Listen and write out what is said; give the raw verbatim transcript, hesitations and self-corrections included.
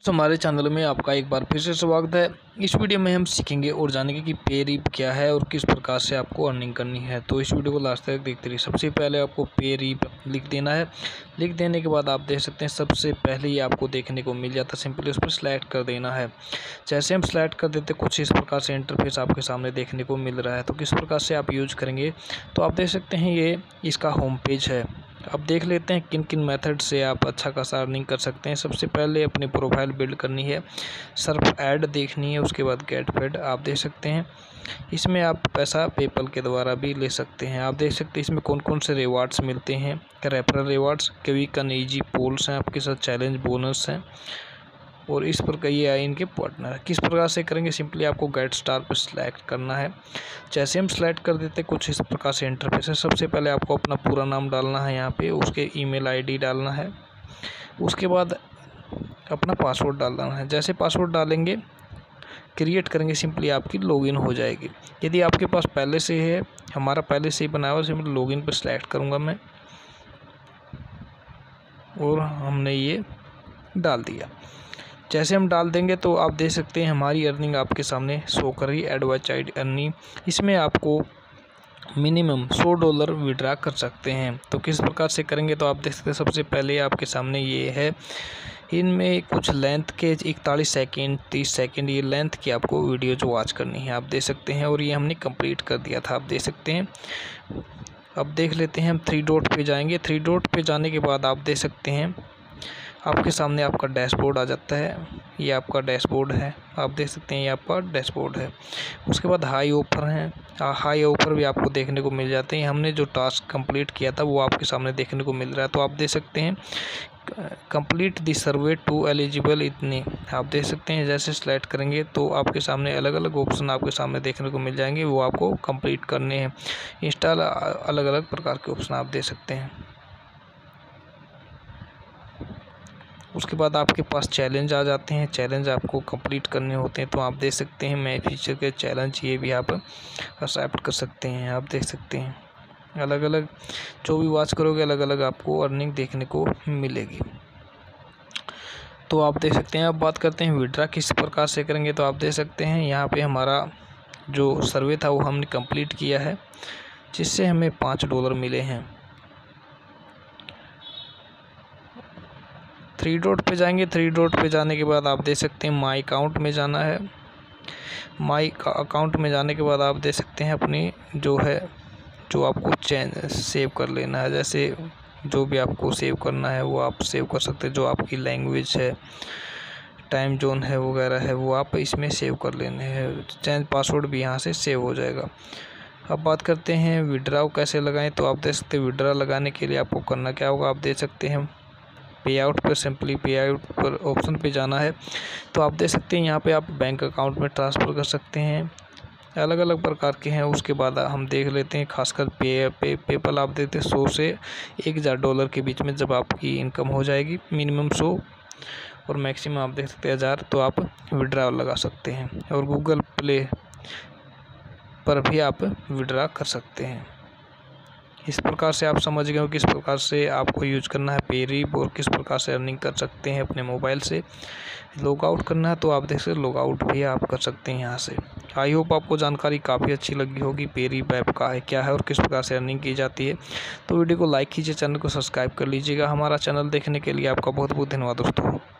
तो हमारे चैनल में आपका एक बार फिर से स्वागत है। इस वीडियो में हम सीखेंगे और जानेंगे कि पेरीप क्या है और किस प्रकार से आपको अर्निंग करनी है। तो इस वीडियो को लास्ट तक देखते रहिए। सबसे पहले आपको पेरीप लिख देना है। लिख देने के बाद आप देख सकते हैं सबसे पहले ही आपको देखने को मिल जाता है, सिंपली उस पर सिलेक्ट कर देना है। जैसे हम सिलेक्ट कर देते कुछ इस प्रकार से इंटरफेस आपके सामने देखने को मिल रहा है। तो किस प्रकार से आप यूज करेंगे तो आप देख सकते हैं ये इसका होम पेज है। अब देख लेते हैं किन किन मेथड से आप अच्छा खासा अर्निंग कर सकते हैं। सबसे पहले अपनी प्रोफाइल बिल्ड करनी है, सर्फ ऐड देखनी है, उसके बाद गेट पेड आप देख सकते हैं। इसमें आप पैसा पेपल के द्वारा भी ले सकते हैं। आप देख सकते हैं इसमें कौन कौन से रिवार्ड्स मिलते हैं। Referral rewards, quick and easy polls हैं, आपके साथ चैलेंज बोनस हैं और इस प्रकार ये आए इनके पार्टनर। किस प्रकार से करेंगे, सिंपली आपको गेट स्टार पर सिलेक्ट करना है। जैसे हम सिलेक्ट कर देते कुछ इस प्रकार से इंटरफेस है। सबसे पहले आपको अपना पूरा नाम डालना है, यहाँ पे उसके ईमेल आईडी डालना है, उसके बाद अपना पासवर्ड डालना है। जैसे पासवर्ड डालेंगे क्रिएट करेंगे, सिंपली आपकी लॉगिन हो जाएगी। यदि आपके पास पहले से है, हमारा पहले से ही बनाया हुआ, सिंपली लॉगिन पर सिलेक्ट करूँगा मैं और हमने ये डाल दिया। जैसे हम डाल देंगे तो आप देख सकते हैं हमारी अर्निंग आपके सामने शो कर रही है। एडवाइस चाइल्ड अर्निंग, इसमें आपको मिनिमम सौ डॉलर विड्रा कर सकते हैं। तो किस प्रकार से करेंगे तो आप देख सकते हैं सबसे पहले आपके सामने ये है। इनमें कुछ लेंथ के इकतालीस सेकंड तीस सेकंड ये लेंथ की आपको वीडियो जो वॉच करनी है, आप देख सकते हैं। और ये हमने कंप्लीट कर दिया था, आप देख सकते हैं। अब देख लेते हैं हम थ्री डॉट पे जाएंगे। थ्री डॉट पे जाने के बाद आप देख सकते हैं आपके सामने आपका डैशबोर्ड आ जाता है। ये आपका डैशबोर्ड है, आप देख सकते हैं ये आपका डैशबोर्ड है। उसके बाद हाई ऑफर हैं, हाई ऑफर भी आपको देखने को मिल जाते हैं। हमने जो टास्क कंप्लीट किया था वो आपके सामने देखने को मिल रहा है। तो आप देख सकते हैं complete the survey to eligible इतने, आप देख सकते हैं। जैसे सेलेक्ट करेंगे तो आपके सामने अलग अलग ऑप्शन आपके सामने देखने को मिल जाएंगे, वो आपको कंप्लीट करने हैं। इंस्टॉल अलग अलग प्रकार के ऑप्शन आप देख सकते हैं। उसके बाद आपके पास चैलेंज आ जाते हैं, चैलेंज आपको कंप्लीट करने होते हैं। तो आप देख सकते हैं मैं फीचर के चैलेंज ये भी आप एक्सेप्ट कर सकते हैं। आप देख सकते हैं अलग अलग जो भी वॉच करोगे अलग अलग आपको अर्निंग देखने को मिलेगी। तो आप देख सकते हैं। अब बात करते हैं विड्रा किस प्रकार से करेंगे। तो आप देख सकते हैं यहाँ पे हमारा जो सर्वे था वो हमने कंप्लीट किया है, जिससे हमें पाँच डॉलर मिले हैं। थ्री डॉट पे जाएंगे। थ्री डॉट पे जाने के बाद आप देख सकते हैं माई अकाउंट में जाना है। माई अकाउंट में जाने के बाद आप देख सकते हैं अपनी जो है जो आपको चेंज सेव कर लेना है। जैसे जो भी आपको सेव करना है वो आप सेव कर सकते हैं। जो आपकी लैंग्वेज है, टाइम जोन है वगैरह है, वो आप इसमें सेव कर लेने हैं। चेंज पासवर्ड भी यहाँ से सेव हो जाएगा। अब बात करते हैं विड्राओ कैसे लगाएं। तो आप देख सकते हैं विड्रा लगाने के लिए आपको करना क्या होगा। आप देख सकते हैं पे आउट पर, सिंपली पे आउट पर ऑप्शन पे जाना है। तो आप देख सकते हैं यहाँ पे आप बैंक अकाउंट में ट्रांसफ़र कर सकते हैं, अलग अलग प्रकार के हैं। उसके बाद हम देख लेते हैं खासकर पे पे पेपल आप देते हैं सौ से एक हज़ार डॉलर के बीच में जब आपकी इनकम हो जाएगी, मिनिमम सौ और मैक्सिमम आप देख सकते हैं हज़ार, तो आप विड्रा लगा सकते हैं। और गूगल प्ले पर भी आप विड्रा कर सकते हैं। इस प्रकार से आप समझ गए हो किस प्रकार से आपको यूज करना है पेरीप और किस प्रकार से अर्निंग कर सकते हैं अपने मोबाइल से। लॉग आउट करना है तो आप देख सकते लॉग आउट भी आप कर सकते हैं यहाँ से। आई होप आपको जानकारी काफ़ी अच्छी लगी होगी पेरीप ऐप का है क्या है और किस प्रकार से अर्निंग की जाती है। तो वीडियो को लाइक कीजिए, चैनल को सब्सक्राइब कर लीजिएगा। हमारा चैनल देखने के लिए आपका बहुत बहुत धन्यवाद दोस्तों।